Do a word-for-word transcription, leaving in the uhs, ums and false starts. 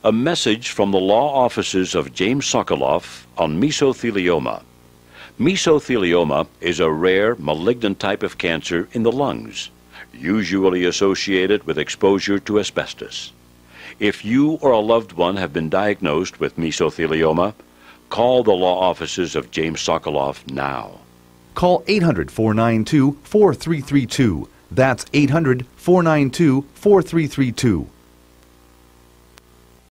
A message from the law offices of James Sokolove on mesothelioma. Mesothelioma is a rare, malignant type of cancer in the lungs, usually associated with exposure to asbestos. If you or a loved one have been diagnosed with mesothelioma, call the law offices of James Sokolove now. Call eight hundred, four nine two, four three three two. That's eight hundred, four nine two, four three three two.